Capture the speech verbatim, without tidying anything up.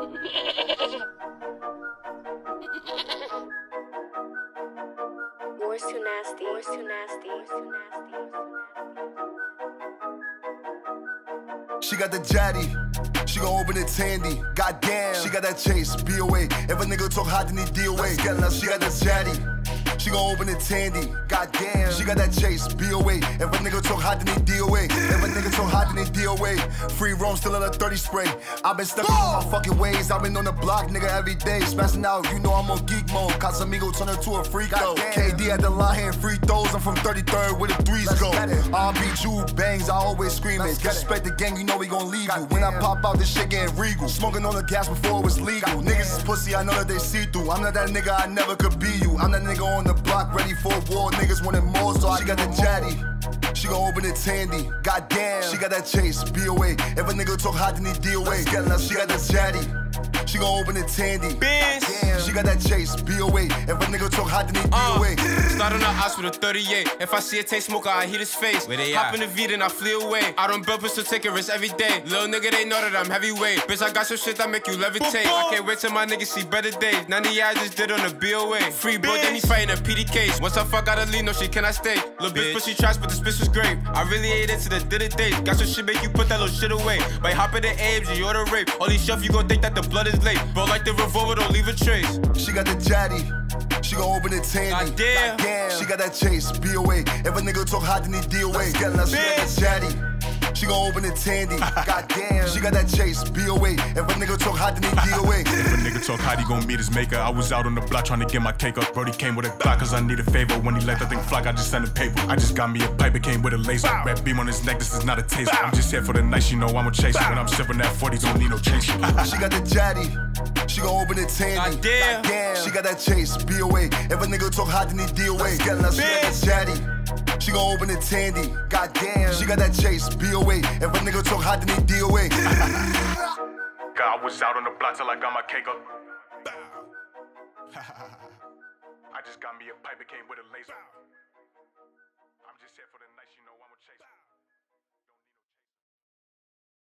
War's too nasty. War's too nasty. War's too nasty. She got the Jaddy, she gon' open it Tandy. Goddamn, she got that chase, be away. If a nigga talk hot, then he D away. She got the Jaddy, she gon' open it Tandy. Goddamn, she got that chase, be away. If a nigga talk hot, then he D away. If a nigga talk hot, then he D away. Free roam, still in a thirty spray. I been stuck in my fucking ways. I been on the block, nigga, every day. Smashing out, you know I'm on geek mode. Casamigo turn her to a freak though. K D at the line, hitting free throws. I'm from thirty-third where the threes go. R B Ju bangs, I always scream it. Disrespect the gang, you know we gon' leave you. When I pop out, this shit getting regal. Smoking on the gas before it was legal. Niggas is pussy, I know that they see through. I'm not that nigga, I never could be you. I'm that nigga on the block, ready for war. Niggas wanted more, so I got the Jaddy. She gon' open it Tandy. Goddamn, she got that chase, be away. If a nigga talk hot, then he D away. She got that Jaddy. She gon' open it Tandy. Goddamn, she got that chase, be away. If a nigga talk hot, then he D uh, away. Starting the house with a thirty-eight. If I see a taste smoker, I hit his face. Where they Hop at? in the V, then I flee away. I don't build pistol, take a risk every day. Little nigga, they know that I'm heavyweight. Bitch, I got some shit that make you levitate. I can't wait till my niggas see better days. ninety I just did on the B O A. Free bro, then he fighting a P D case. Once I fuck out of lead, no shit, can I stay? Little bitch, pussy trash, but this bitch was great. I really ate into the did it days. Got some shit, make you put that little shit away. By hopping the Abe's, you order rape. All these shelf, you gon' think that the blood is late. Bro, like the revolver, don't leave a trace. She got the Jaddy, she gon' open it Tandy. Goddamn, Goddamn, she got that chase, be away. If a nigga talk hot, then he D away. She got the Jaddy, she gon' open it Tandy. Goddamn, she got that chase, be away. If a nigga talk hot, then he D away. If a nigga talk hot, he gon' meet his maker. I was out on the block trying to get my cake up. Brody came with a Glock cause I need a favor. When he let that thing fly, I just sent a paper. I just got me a pipe, it came with a laser. Red beam on his neck, this is not a taser. I'm just here for the night, you know I'm a chaser. When I'm sipping that forty, don't need no chaser. She got the Jaddy, she gon' open it Tandy. Goddamn, Goddamn, she got that chase, be away. If a nigga talk hot, then he D away. She got the Jaddy, she gon' open it Tandy. Goddamn, she got that chase, be away. If a nigga talk hot, then he D away. God, I was out on the block till I got my cake up. I just got me a pipe, it came with a laser. I'm just here for the night.